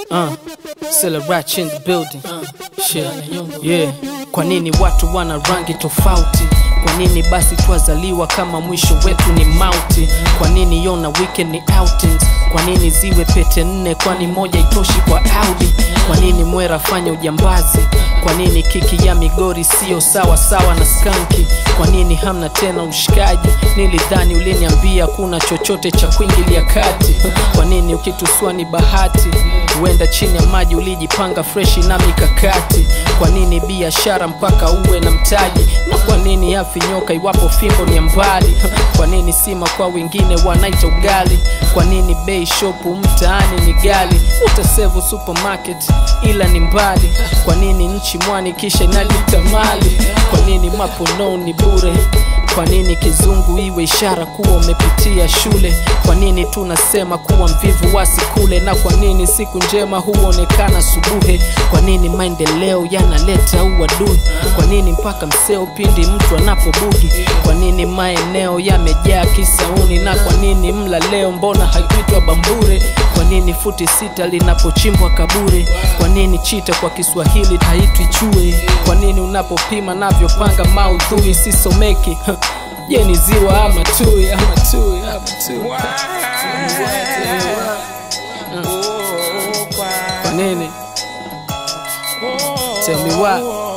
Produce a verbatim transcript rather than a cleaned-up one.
Uh, still a ratch in the building. Shit, yeah. Kwa nini watu wana rangi tofauti? Kwa nini basi twazaliwa kama mwisho wetu ni mauti? Kwa nini yona weekend ni outings? Kwa nini ziwe pete nne kwani moja itoshi kwa Audi? Kwa nini mwera fanya ujambazi? Kwa nini kiki ya Migori sio sawa sawa na skanki? Kwa nini hamna tena ushikaji? Nilidhani uliniambia kuna chochote cha kuingilia kati. Kwa nini ukitusua ni bahati? Huenda chini ya maji ulijipanga freshi na mikakati. Kwa nini biashara mpaka uwe na mtaji? Na kwa nini afi nyoka iwapo fimbo ni mbali? Kwa nini sima kwa wengine wanaita ugali? Kwa nini bei shopu mtaani ni gali? Utasevu supermarket ila ni mbali. Kwa nini nchi mwani kisha inalita mali? Kwa nini mapono ni bure? Kwa nini kizungu iwe ishara kuwa umepitia shule? Kwa nini tunasema kuwa mvivu wasikule? Na kwa nini siku njema huonekana subuhe? Kwa nini maendeleo yanaleta uadui? Kwa nini mpaka mseo pindi mtu anapobugi? Kwa nini maeneo yamejaa kisauni? Na kwa nini mla leo mbona haikuitwa bambure? Kwa nini futi sita linapochimbwa kaburi? Kwa nini chita kwa Kiswahili haitwi chui? Kwa nini unapopima navyopanga maudhui sisomeki? Je, ni ziwa ama tui? Ama tui, ama tui. Kwa nini? Tell me why.